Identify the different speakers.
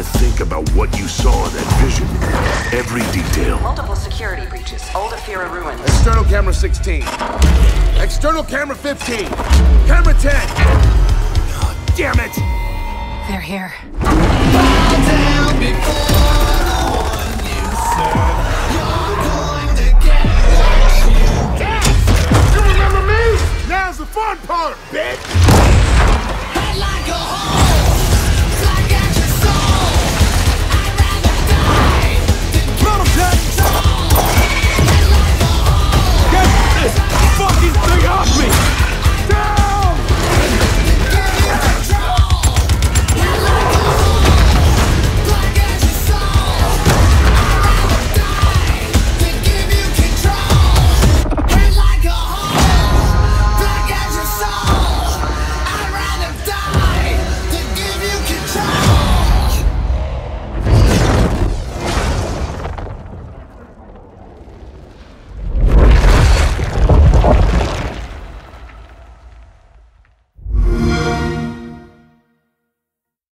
Speaker 1: think about what you saw in that vision. Every detail.
Speaker 2: Multiple security breaches. Old Afira ruins.
Speaker 3: External camera 16. External camera 15. Camera 10. Oh, damn it!
Speaker 2: They're here.
Speaker 3: You remember me? Now's the fun part, bitch!